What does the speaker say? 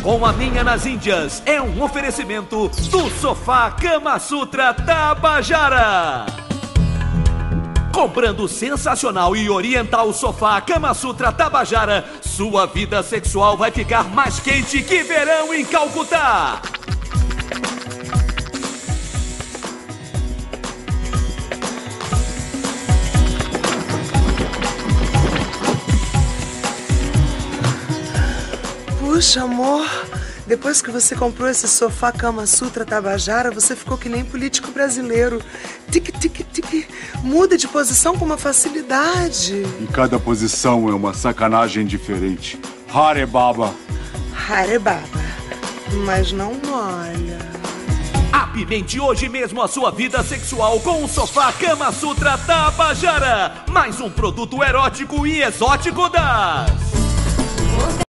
Com a Minha nas Índias é um oferecimento do Sofá Kama Sutra Tabajara. Comprando o sensacional e oriental Sofá Kama Sutra Tabajara, sua vida sexual vai ficar mais quente que verão em Calcutá. Puxa, amor, depois que você comprou esse sofá Kama Sutra Tabajara, você ficou que nem político brasileiro. Tic, tic, tic. Muda de posição com uma facilidade. E cada posição é uma sacanagem diferente. Hare Baba. Hare Baba. Mas não molha. Apimente hoje mesmo a sua vida sexual com o Sofá Kama Sutra Tabajara. Mais um produto erótico e exótico das...